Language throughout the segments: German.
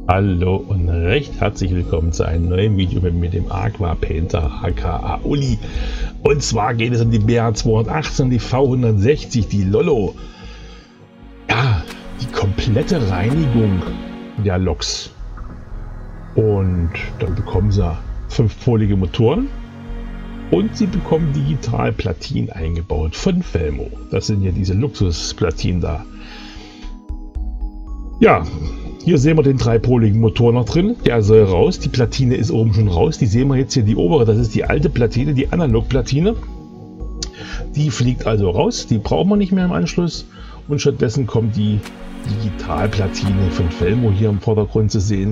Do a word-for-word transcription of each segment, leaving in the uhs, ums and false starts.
Hallo und recht herzlich willkommen zu einem neuen Video mit mir, dem Aqua Painter aka Uli. Und zwar geht es um die B A zweihundertachtzehn, die V hundertsechzig, die Lollo. Ja, die komplette Reinigung der Loks. Und dann bekommen sie fünfpolige Motoren und sie bekommen digital Platinen eingebaut von Velmo. Das sind ja diese Luxusplatinen da. Ja, hier sehen wir den dreipoligen Motor noch drin, der soll raus, die Platine ist oben schon raus, die sehen wir jetzt hier, die obere, das ist die alte Platine, die Analogplatine. Die fliegt also raus, die brauchen wir nicht mehr im Anschluss und stattdessen kommt die Digitalplatine von Velmo hier im Vordergrund zu sehen.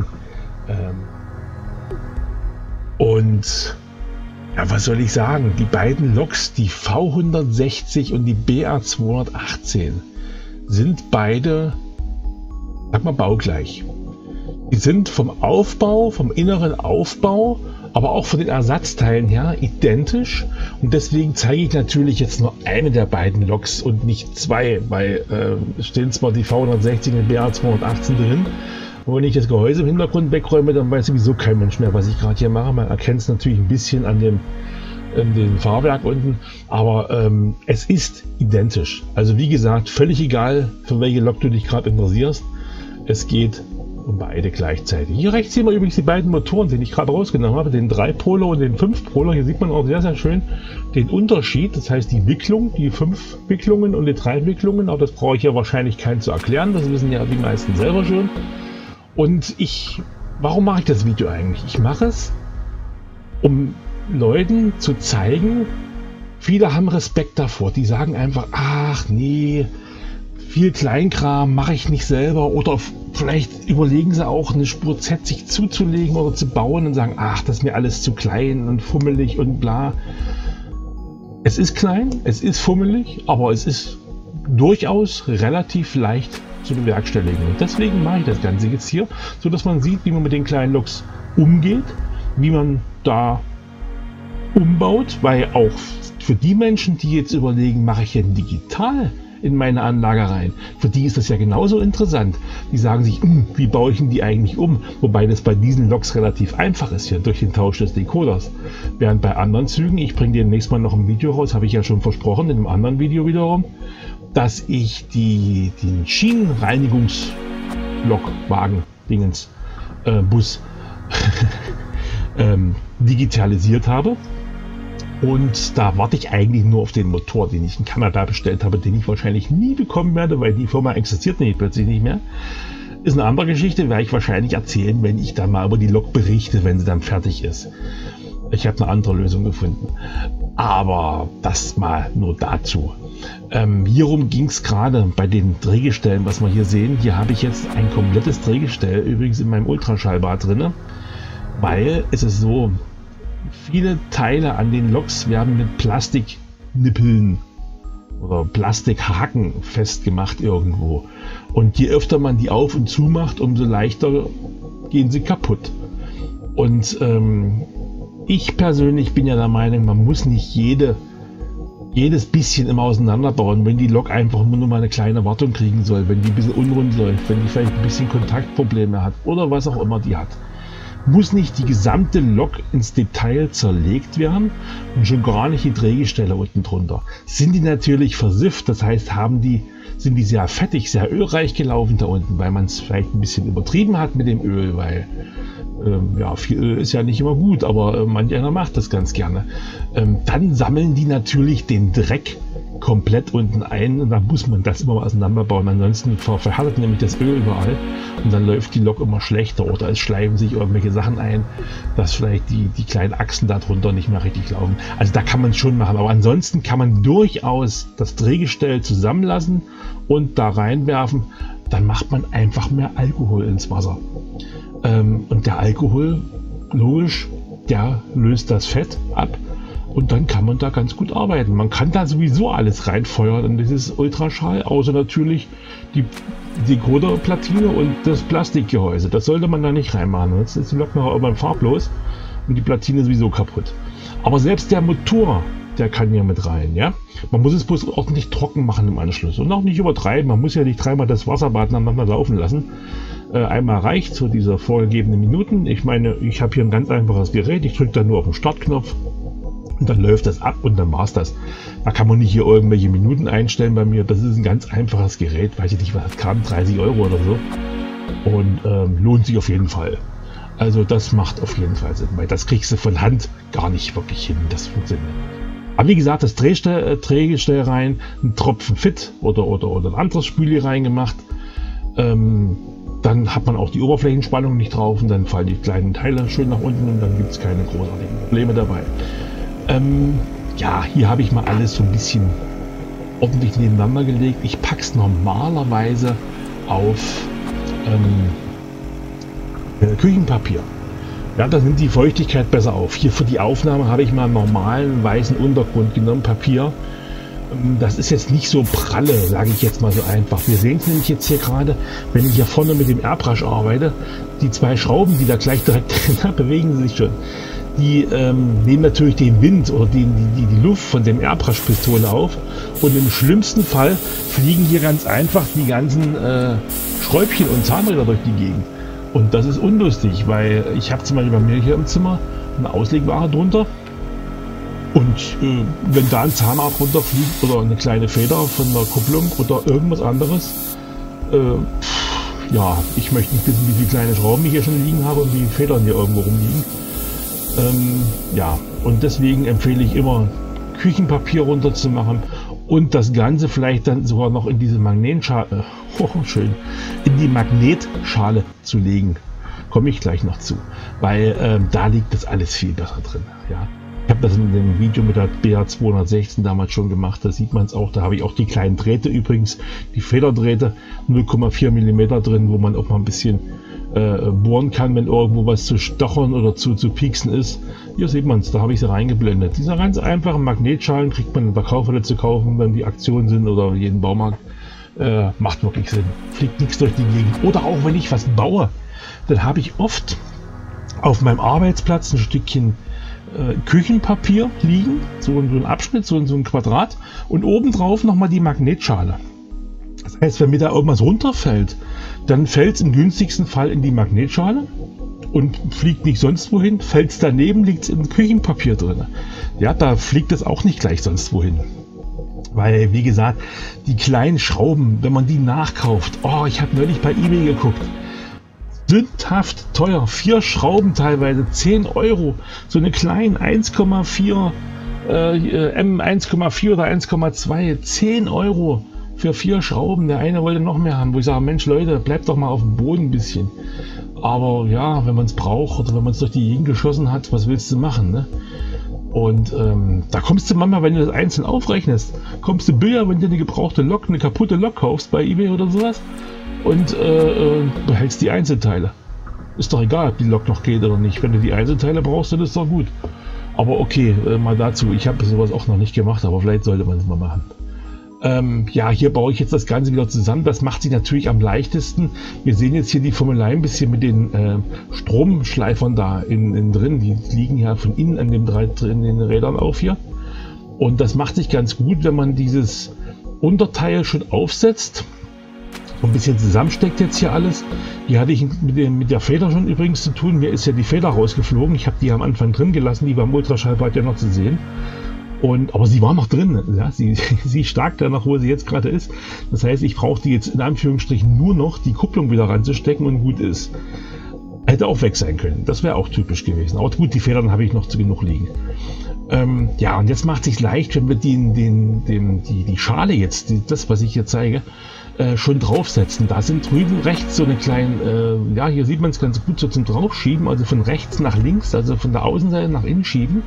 Und ja, was soll ich sagen, die beiden Loks, die V hundertsechzig und die B A zweihundertachtzehn, sind beide, sag mal, baugleich. Die sind vom Aufbau, vom inneren Aufbau, aber auch von den Ersatzteilen her identisch. Und deswegen zeige ich natürlich jetzt nur eine der beiden Loks und nicht zwei, weil äh, stehen zwar die V hundertsechzig und die B A zweihundertachtzehn drin. Und wenn ich das Gehäuse im Hintergrund wegräume, dann weiß sowieso kein Mensch mehr, was ich gerade hier mache. Man erkennt es natürlich ein bisschen an dem, an dem Fahrwerk unten, aber ähm, es ist identisch. Also wie gesagt, völlig egal, für welche Lok du dich gerade interessierst. Es geht um beide gleichzeitig. Hier rechts sehen wir übrigens die beiden Motoren, die ich gerade rausgenommen habe, den drei Poler und den fünf Poler. Hier sieht man auch sehr, sehr schön den Unterschied, das heißt die Wicklung, die fünf Wicklungen und die drei Wicklungen, aber das brauche ich ja wahrscheinlich keinen zu erklären, das wissen ja die meisten selber schon. Und ich, warum mache ich das Video eigentlich? Ich mache es, um Leuten zu zeigen, viele haben Respekt davor, die sagen einfach, ach nee, viel Kleinkram mache ich nicht selber, oder vielleicht überlegen sie auch eine Spur Z sich zuzulegen oder zu bauen und sagen, ach, das ist mir alles zu klein und fummelig und bla. Es ist klein, es ist fummelig, aber es ist durchaus relativ leicht zu bewerkstelligen. Und deswegen mache ich das Ganze jetzt hier, so dass man sieht, wie man mit den kleinen Loks umgeht, wie man da umbaut, weil auch für die Menschen, die jetzt überlegen, mache ich denn digital in meine Anlage rein, für die ist das ja genauso interessant. Die sagen sich, wie baue ich denn die eigentlich um? Wobei das bei diesen Loks relativ einfach ist hier durch den Tausch des Decoders. Während bei anderen Zügen, ich bringe demnächst mal noch ein Video raus, habe ich ja schon versprochen, in einem anderen Video wiederum, dass ich die, den Schienenreinigungslokwagen Dingens äh, Bus ähm, digitalisiert habe. Und da warte ich eigentlich nur auf den Motor, den ich in Kanada bestellt habe, den ich wahrscheinlich nie bekommen werde, weil die Firma existiert nämlich plötzlich nicht mehr. Ist eine andere Geschichte, werde ich wahrscheinlich erzählen, wenn ich dann mal über die Lok berichte, wenn sie dann fertig ist. Ich habe eine andere Lösung gefunden. Aber das mal nur dazu. Ähm, hierum ging es gerade bei den Drehgestellen, was wir hier sehen. Hier habe ich jetzt ein komplettes Drehgestell, übrigens in meinem Ultraschallbad drin, weil es ist so, viele Teile an den Loks werden mit Plastiknippeln oder Plastikhaken festgemacht irgendwo. Und je öfter man die auf und zu macht, umso leichter gehen sie kaputt. Und ähm, ich persönlich bin ja der Meinung, man muss nicht jede, jedes bisschen immer auseinanderbauen, wenn die Lok einfach nur mal eine kleine Wartung kriegen soll, wenn die ein bisschen unrund läuft, wenn die vielleicht ein bisschen Kontaktprobleme hat oder was auch immer die hat. Muss nicht die gesamte Lok ins Detail zerlegt werden und schon gar nicht die Drehgestelle unten drunter. Sind die natürlich versifft, das heißt, haben die, sind die sehr fettig, sehr ölreich gelaufen da unten, weil man es vielleicht ein bisschen übertrieben hat mit dem Öl, weil ähm, ja, viel Öl ist ja nicht immer gut, aber äh, manch einer macht das ganz gerne. Ähm, dann sammeln die natürlich den Dreck komplett unten ein und dann muss man das immer mal auseinanderbauen, ansonsten ver verhärtet nämlich das Öl überall und dann läuft die Lok immer schlechter oder es schleifen sich irgendwelche Sachen ein, dass vielleicht die, die kleinen Achsen darunter nicht mehr richtig laufen. Also da kann man es schon machen, aber ansonsten kann man durchaus das Drehgestell zusammenlassen und da reinwerfen, dann macht man einfach mehr Alkohol ins Wasser. Ähm, und der Alkohol, logisch, der löst das Fett ab. Und dann kann man da ganz gut arbeiten. Man kann da sowieso alles reinfeuern in dieses Ultraschall, außer natürlich die Decoderplatine und das Plastikgehäuse. Das sollte man da nicht reinmachen, sonst ist die Lok noch irgendwann farblos und die Platine sowieso kaputt. Aber selbst der Motor, der kann ja mit rein. Ja? Man muss es bloß ordentlich trocken machen im Anschluss und auch nicht übertreiben. Man muss ja nicht dreimal das Wasserbad nacheinander laufen lassen. Äh, einmal reicht so diese vorgegebenen Minuten. Ich meine, ich habe hier ein ganz einfaches Gerät. Ich drücke dann nur auf den Startknopf und dann läuft das ab und dann war es das. Da kann man nicht hier irgendwelche Minuten einstellen bei mir. Das ist ein ganz einfaches Gerät. Weiß ich nicht, was das kam, dreißig Euro oder so. Und ähm, lohnt sich auf jeden Fall. Also das macht auf jeden Fall Sinn, weil das kriegst du von Hand gar nicht wirklich hin. Das funktioniert. Aber wie gesagt, das Drehgestell, äh, Drehgestell rein, ein Tropfen Fit oder, oder, oder ein anderes Spüli reingemacht. Ähm, dann hat man auch die Oberflächenspannung nicht drauf und dann fallen die kleinen Teile schön nach unten und dann gibt es keine großartigen Probleme dabei. Ähm, ja, hier habe ich mal alles so ein bisschen ordentlich nebeneinander gelegt. Ich packe es normalerweise auf ähm, äh, Küchenpapier. Ja, da nimmt die Feuchtigkeit besser auf. Hier für die Aufnahme habe ich mal einen normalen weißen Untergrund genommen, Papier. Das ist jetzt nicht so pralle, sage ich jetzt mal so einfach. Wir sehen es nämlich jetzt hier gerade, wenn ich hier vorne mit dem Airbrush arbeite, die zwei Schrauben, die da gleich direkt drin bewegen sie sich schon. Die ähm, nehmen natürlich den Wind oder die, die, die Luft von dem Airbrush-Pistole auf und im schlimmsten Fall fliegen hier ganz einfach die ganzen äh, Schräubchen und Zahnräder durch die Gegend. Und das ist unlustig, weil ich habe zum Beispiel bei mir hier im Zimmer eine Auslegware drunter und äh, wenn da ein Zahnrad runterfliegt oder eine kleine Feder von der Kupplung oder irgendwas anderes, äh, ja, ich möchte nicht wissen, wie viele kleine Schrauben ich hier schon liegen habe und wie viele Federn hier irgendwo rumliegen. Ähm, ja, und deswegen empfehle ich immer Küchenpapier runter zu machen und das Ganze vielleicht dann sogar noch in diese Magnetschale, oh, schön, in die Magnetschale zu legen. Komme ich gleich noch zu, weil ähm, da liegt das alles viel besser drin. Ja. Ich habe das in dem Video mit der B A zweihundertsechzehn damals schon gemacht, da sieht man es auch, da habe ich auch die kleinen Drähte übrigens, die Federdrähte, null Komma vier Millimeter drin, wo man auch mal ein bisschen äh, bohren kann, wenn irgendwo was zu stochern oder zu, zu pieksen ist. Hier sieht man es, da habe ich sie reingeblendet. Diese ganz einfachen Magnetschalen kriegt man in der Kaufhalle zu kaufen, wenn die Aktionen sind oder jeden Baumarkt. Äh, macht wirklich Sinn. Fliegt nichts durch die Gegend. Oder auch wenn ich was baue, dann habe ich oft auf meinem Arbeitsplatz ein Stückchen äh, Küchenpapier liegen, so, so ein Abschnitt, so, so ein Quadrat und obendrauf nochmal die Magnetschale. Das heißt, wenn mir da irgendwas runterfällt, dann fällt es im günstigsten Fall in die Magnetschale und fliegt nicht sonst wohin. Fällt es daneben, liegt es im Küchenpapier drin. Ja, da fliegt es auch nicht gleich sonst wohin. Weil, wie gesagt, die kleinen Schrauben, wenn man die nachkauft, oh, ich habe neulich bei eBay geguckt, sündhaft teuer, vier Schrauben teilweise, zehn Euro, so eine kleine eins Komma vier äh, M eins Komma vier oder eins Komma zwei, zehn Euro für vier Schrauben. Der eine wollte noch mehr haben, wo ich sage, Mensch Leute, bleibt doch mal auf dem Boden ein bisschen. Aber ja, wenn man es braucht oder wenn man es durch die Gegend geschossen hat, was willst du machen, ne? Und ähm, da kommst du manchmal, wenn du das einzeln aufrechnest, kommst du billiger, wenn du eine gebrauchte Lok, eine kaputte Lok kaufst bei eBay oder sowas und äh, äh, behältst die Einzelteile. Ist doch egal, ob die Lok noch geht oder nicht. Wenn du die Einzelteile brauchst, dann ist doch gut. Aber okay, äh, mal dazu. Ich habe sowas auch noch nicht gemacht, aber vielleicht sollte man es mal machen. Ähm, ja, hier baue ich jetzt das Ganze wieder zusammen. Das macht sich natürlich am leichtesten. Wir sehen jetzt hier die Formelei ein bisschen mit den äh, Stromschleifern da in, in drin. Die liegen ja von innen an dem drei, in den Rädern auf hier. Und das macht sich ganz gut, wenn man dieses Unterteil schon aufsetzt. So ein bisschen zusammensteckt jetzt hier alles. Hier hatte ich mit, dem, mit der Feder schon übrigens zu tun. Mir ist ja die Feder rausgeflogen. Ich habe die am Anfang drin gelassen. Die beim Ultraschallbad ja noch zu sehen. Und, aber sie war noch drin, ja, sie, sie stark danach, wo sie jetzt gerade ist. Das heißt, ich brauche die jetzt in Anführungsstrichen nur noch die Kupplung wieder ranzustecken und gut ist. Hätte auch weg sein können, das wäre auch typisch gewesen. Aber gut, die Federn habe ich noch zu genug liegen. Ähm, ja, und jetzt macht sich leicht, wenn wir den, den, den, die, die Schale jetzt, die, das was ich hier zeige, äh, schon draufsetzen. Da sind drüben rechts so eine kleine, äh, ja, hier sieht man es ganz gut so zum Draufschieben, also von rechts nach links, also von der Außenseite nach innen schieben.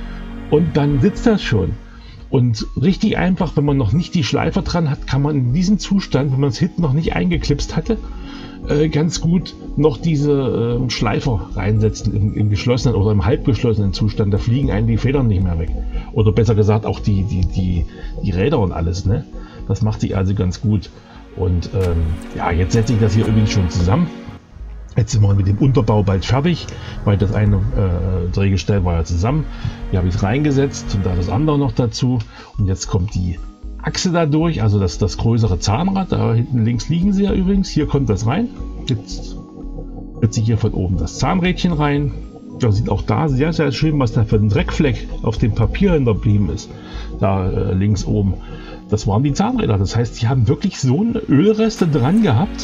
Und dann sitzt das schon. Und richtig einfach, wenn man noch nicht die Schleifer dran hat, kann man in diesem Zustand, wenn man es hinten noch nicht eingeklipst hatte, äh, ganz gut noch diese äh, Schleifer reinsetzen im, im geschlossenen oder im halbgeschlossenen Zustand. Da fliegen einem die Federn nicht mehr weg. Oder besser gesagt auch die, die, die, die Räder und alles. Ne? Das macht sich also ganz gut. Und ähm, ja, jetzt setze ich das hier übrigens schon zusammen. Jetzt sind wir mit dem Unterbau bald fertig, weil das eine äh, Drehgestell war ja zusammen. Hier habe ich es reingesetzt und da das andere noch dazu. Und jetzt kommt die Achse da durch, also das, das größere Zahnrad, da hinten links liegen sie ja übrigens, hier kommt das rein, jetzt wird sich hier von oben das Zahnrädchen rein, da sieht auch da sehr sehr schön, was da für ein Dreckfleck auf dem Papier hinterblieben ist, da äh, links oben, das waren die Zahnräder, das heißt, die haben wirklich so eine Ölreste dran gehabt,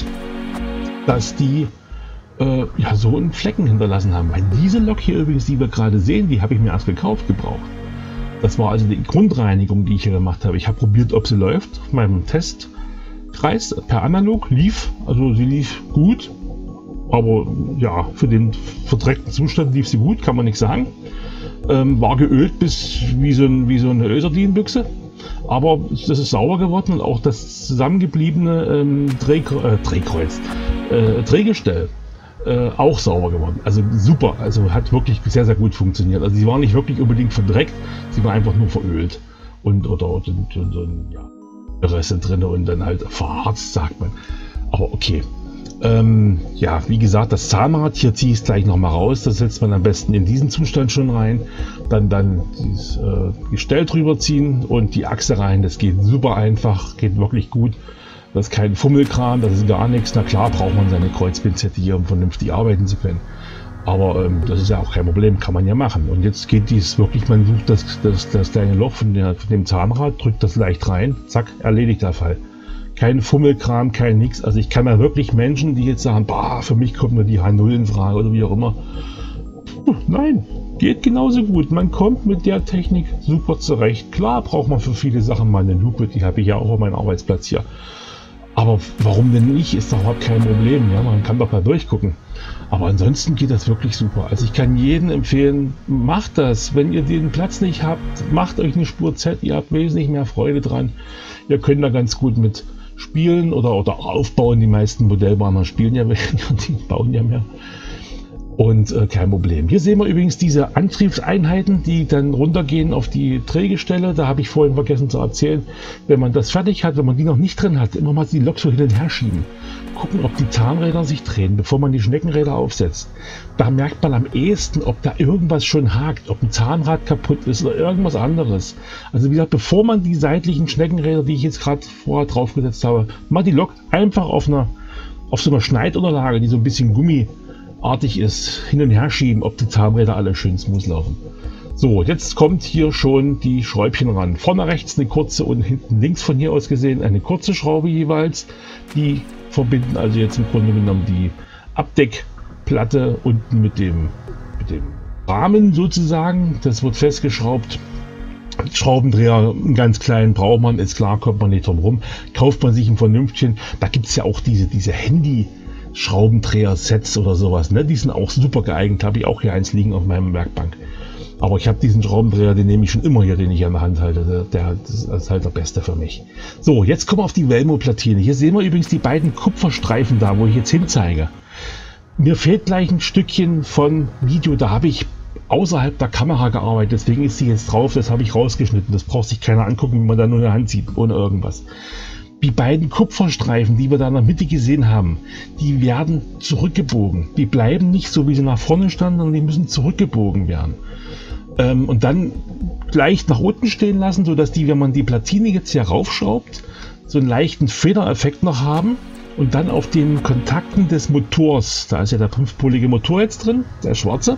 dass die äh, ja so einen Flecken hinterlassen haben, weil diese Lok hier übrigens, die wir gerade sehen, die habe ich mir erst gekauft, gebraucht. Das war also die Grundreinigung, die ich hier gemacht habe. Ich habe probiert, ob sie läuft. Auf meinem Testkreis per Analog lief, also sie lief gut. Aber ja, für den verdreckten Zustand lief sie gut, kann man nicht sagen. Ähm, war geölt bis wie so, ein, wie so eine Öserdin-Büchse. Aber das ist sauber geworden und auch das zusammengebliebene ähm, Drehkreuz, äh, Drehkreuz äh, Drehgestell Äh, auch sauber geworden. Also super, also hat wirklich sehr, sehr gut funktioniert. Also sie war nicht wirklich unbedingt verdreckt, sie war einfach nur verölt und oder und, und, und, und ja, Reste drin und dann halt verharzt, sagt man. Aber okay. Ähm, ja, wie gesagt, das Zahnrad, hier ziehe ich es gleich nochmal raus, das setzt man am besten in diesen Zustand schon rein, dann dann dieses äh, Gestell drüber ziehen und die Achse rein, das geht super einfach, geht wirklich gut. Das ist kein Fummelkram, das ist gar nichts. Na klar braucht man seine Kreuzpinzette hier, um vernünftig arbeiten zu können. Aber ähm, das ist ja auch kein Problem, kann man ja machen. Und jetzt geht dies wirklich, man sucht das, das, das kleine Loch von, der, von dem Zahnrad, drückt das leicht rein, zack, erledigt der Fall. Kein Fummelkram, kein nix. Also ich kann da wirklich Menschen, die jetzt sagen, bah, für mich kommt nur die H null in Frage oder wie auch immer. Puh, nein, geht genauso gut. Man kommt mit der Technik super zurecht. Klar braucht man für viele Sachen mal eine Lupe, die habe ich ja auch auf meinem Arbeitsplatz hier. Aber warum denn nicht? Ist doch überhaupt kein Problem. Ja, man kann doch mal durchgucken. Aber ansonsten geht das wirklich super. Also ich kann jedem empfehlen, macht das. Wenn ihr den Platz nicht habt, macht euch eine Spur Z. Ihr habt wesentlich mehr Freude dran. Ihr könnt da ganz gut mit spielen oder, oder aufbauen. Die meisten Modellbahner spielen ja weniger, die bauen ja mehr. Und äh, kein Problem. Hier sehen wir übrigens diese Antriebseinheiten, die dann runtergehen auf die Drehgestelle. Da habe ich vorhin vergessen zu erzählen, wenn man das fertig hat, wenn man die noch nicht drin hat, immer mal die Lok so hin und her schieben. Gucken, ob die Zahnräder sich drehen, bevor man die Schneckenräder aufsetzt. Da merkt man am ehesten, ob da irgendwas schon hakt, ob ein Zahnrad kaputt ist oder irgendwas anderes. Also wie gesagt, bevor man die seitlichen Schneckenräder, die ich jetzt gerade vorher draufgesetzt habe, mal die Lok einfach auf einer, auf so einer Schneidunterlage, die so ein bisschen Gummi artig ist, hin und her schieben, ob die Zahnräder alle schön smooth laufen. So, jetzt kommt hier schon die Schräubchen ran. Vorne rechts eine kurze und hinten links von hier aus gesehen eine kurze Schraube jeweils. Die verbinden also jetzt im Grunde genommen die Abdeckplatte unten mit dem, mit dem Rahmen sozusagen. Das wird festgeschraubt. Schraubendreher, einen ganz kleinen braucht man, ist klar, kommt man nicht drum rum. Kauft man sich ein vernünftigen. Da gibt es ja auch diese, diese Handy- Schraubendreher-Sets oder sowas, ne? Die sind auch super geeignet, habe ich auch hier eins liegen auf meinem Werkbank. Aber ich habe diesen Schraubendreher, den nehme ich schon immer hier, den ich an der Hand halte. Der, der das ist halt der beste für mich. So, jetzt kommen wir auf die Velmo-Platine. Hier sehen wir übrigens die beiden Kupferstreifen da, wo ich jetzt hinzeige. Mir fehlt gleich ein Stückchen von Video, da habe ich außerhalb der Kamera gearbeitet, deswegen ist sie jetzt drauf, das habe ich rausgeschnitten. Das braucht sich keiner angucken, wenn man da nur eine Hand sieht, ohne irgendwas. Die beiden Kupferstreifen, die wir da in der Mitte gesehen haben, die werden zurückgebogen. Die bleiben nicht so, wie sie nach vorne standen, sondern die müssen zurückgebogen werden. Ähm, und dann leicht nach unten stehen lassen, sodass die, wenn man die Platine jetzt hier raufschraubt, so einen leichten Federeffekt noch haben. Und dann auf den Kontakten des Motors, da ist ja der fünfpolige Motor jetzt drin, der schwarze.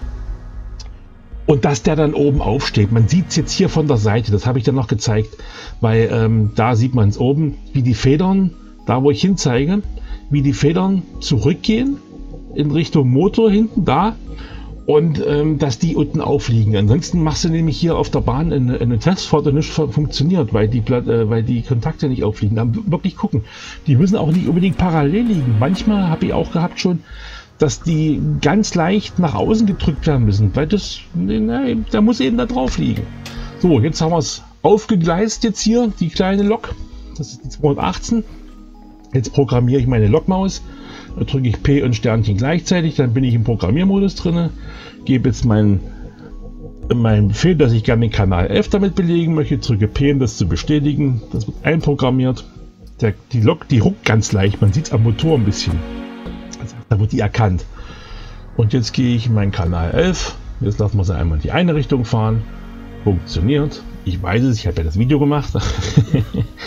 Und dass der dann oben aufsteht. Man sieht es jetzt hier von der Seite, das habe ich dann noch gezeigt, weil ähm, da sieht man es oben, wie die Federn, da wo ich hinzeige, wie die Federn zurückgehen in Richtung Motor hinten da und ähm, dass die unten aufliegen. Ansonsten machst du nämlich hier auf der Bahn eine, eine Testfahrt und nicht funktioniert, weil die, äh, weil die Kontakte nicht aufliegen. Da wirklich gucken. Die müssen auch nicht unbedingt parallel liegen. Manchmal habe ich auch gehabt schon, dass die ganz leicht nach außen gedrückt werden müssen, weil das, ne, da muss eben da drauf liegen. So, jetzt haben wir es aufgegleist jetzt hier, die kleine Lok, das ist die zweihundertachtzehn. Jetzt programmiere ich meine Lokmaus, da drücke ich P und Sternchen gleichzeitig, dann bin ich im Programmiermodus drin, gebe jetzt meinen mein Befehl, dass ich gerne den Kanal elf damit belegen möchte, drücke P, um das zu bestätigen, das wird einprogrammiert. Der, die Lok, die ruckt ganz leicht, man sieht es am Motor ein bisschen. Da wird die erkannt. Und jetzt gehe ich in meinen Kanal elf. Jetzt lassen wir sie einmal in die eine Richtung fahren. Funktioniert. Ich weiß es, ich habe ja das Video gemacht.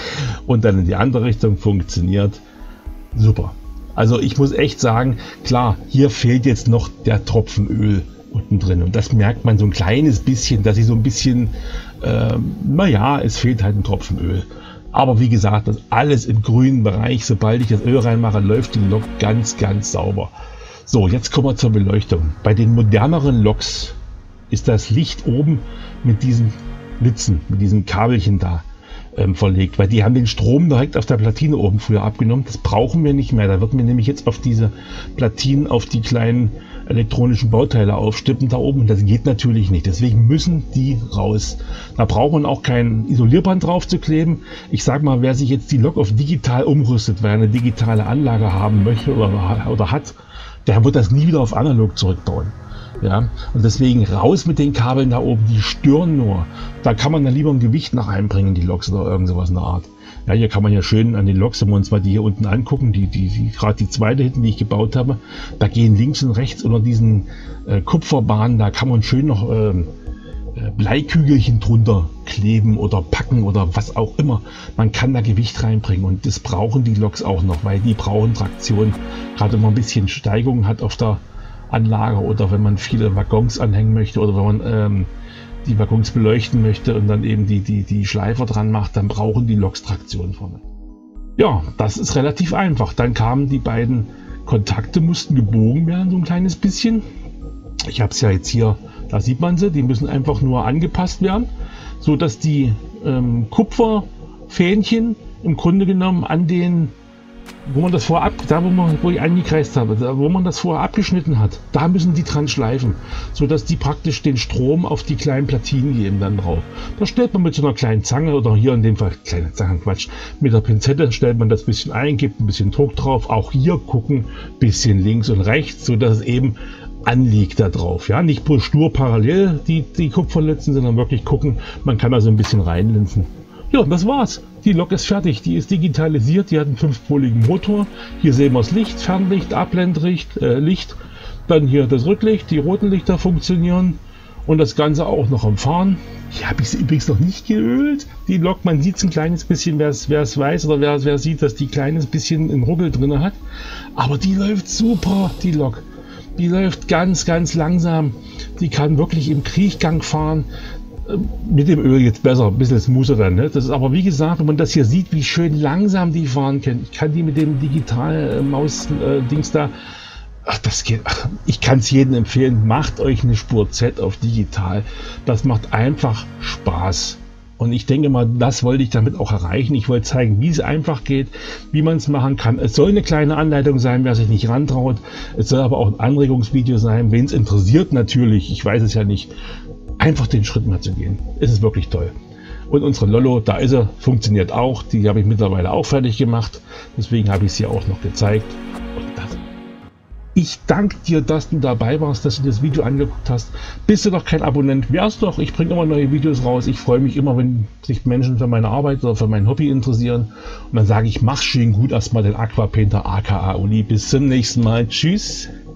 und dann in die andere Richtung, funktioniert super. Also ich muss echt sagen, klar, hier fehlt jetzt noch der Tropfen Öl unten drin und das merkt man so ein kleines bisschen, dass ich so ein bisschen, äh, naja, es fehlt halt ein Tropfen Öl. Aber wie gesagt, das alles im grünen Bereich, sobald ich das Öl reinmache, läuft die Lok ganz, ganz sauber. So, jetzt kommen wir zur Beleuchtung. Bei den moderneren Loks ist das Licht oben mit diesen Blitzen, mit diesen Kabelchen da ähm, verlegt, weil die haben den Strom direkt auf der Platine oben früher abgenommen. Das brauchen wir nicht mehr. Da wird mir nämlich jetzt auf diese Platinen, auf die kleinen elektronischen Bauteile aufstippen da oben. Und das geht natürlich nicht. Deswegen müssen die raus. Da braucht man auch kein Isolierband drauf zu kleben. Ich sag mal, wer sich jetzt die Lok auf digital umrüstet, weil er eine digitale Anlage haben möchte oder, oder hat, der wird das nie wieder auf analog zurückbauen. Ja, und deswegen raus mit den Kabeln da oben, die stören nur. Da kann man dann lieber ein Gewicht nach einbringen, die Loks oder irgend sowas in der Art. Ja, hier kann man ja schön an den Loks, wenn wir uns mal die hier unten angucken, die, die, die gerade die zweite hinten, die ich gebaut habe, da gehen links und rechts unter diesen äh, Kupferbahnen, da kann man schön noch ähm, äh, Bleikügelchen drunter kleben oder packen oder was auch immer. Man kann da Gewicht reinbringen und das brauchen die Loks auch noch, weil die brauchen Traktion. Gerade wenn man ein bisschen Steigung hat auf der Anlage oder wenn man viele Waggons anhängen möchte oder wenn man ähm, die Waggons beleuchten möchte und dann eben die, die, die Schleifer dran macht, dann brauchen die Loks Traktion vorne. Ja, das ist relativ einfach. Dann kamen die beiden Kontakte, mussten gebogen werden, so ein kleines bisschen. Ich habe es ja jetzt hier, da sieht man sie, die müssen einfach nur angepasst werden, so dass die ähm, Kupferfähnchen im Grunde genommen an den, wo man das vorher ab, da wo, man, wo ich eingekreist habe, da wo man das vorher abgeschnitten hat, da müssen die dran schleifen, so dass die praktisch den Strom auf die kleinen Platinen geben dann drauf. Da stellt man mit so einer kleinen Zange oder hier in dem Fall kleine Zange, Quatsch, mit der Pinzette stellt man das bisschen ein, gibt ein bisschen Druck drauf, auch hier gucken, bisschen links und rechts, so dass es eben anliegt da drauf, ja, nicht bloß stur parallel die, die Kupferlitzen, sondern wirklich gucken, man kann also ein bisschen reinlinsen. Ja, das war's. Die Lok ist fertig, die ist digitalisiert, die hat einen fünfpoligen Motor. Hier sehen wir das Licht, Fernlicht, Abblendlicht, äh, Licht. Dann hier das Rücklicht, die roten Lichter funktionieren und das Ganze auch noch am Fahren. Hier habe ich sie übrigens noch nicht geölt. Die Lok, man sieht es ein kleines bisschen, wer es weiß oder wer, wer sieht, dass die kleines bisschen einen Rubbel drin hat. Aber die läuft super, die Lok. Die läuft ganz, ganz langsam. Die kann wirklich im Kriechgang fahren. Mit dem Öl jetzt besser, ein bisschen smoother dann. Ne? Das ist aber wie gesagt, wenn man das hier sieht, wie schön langsam die fahren können. Ich kann die mit dem Digital-Maus-Dings äh, da, ach, das geht. Ach, ich kann es jedem empfehlen, macht euch eine Spur Z auf digital. Das macht einfach Spaß. Und ich denke mal, das wollte ich damit auch erreichen. Ich wollte zeigen, wie es einfach geht, wie man es machen kann. Es soll eine kleine Anleitung sein, wer sich nicht rantraut. Es soll aber auch ein Anregungsvideo sein, wen es interessiert natürlich. Ich weiß es ja nicht. Einfach den Schritt mal zu gehen. Es ist wirklich toll. Und unsere Lollo, da ist er, funktioniert auch. Die habe ich mittlerweile auch fertig gemacht. Deswegen habe ich sie auch noch gezeigt. Und das. Ich danke dir, dass du dabei warst, dass du das Video angeguckt hast. Bist du doch kein Abonnent, wärst doch. Ich bringe immer neue Videos raus. Ich freue mich immer, wenn sich Menschen für meine Arbeit oder für mein Hobby interessieren. Und dann sage ich, mach schön gut erstmal den Aquapainter aka Uli. Bis zum nächsten Mal. Tschüss.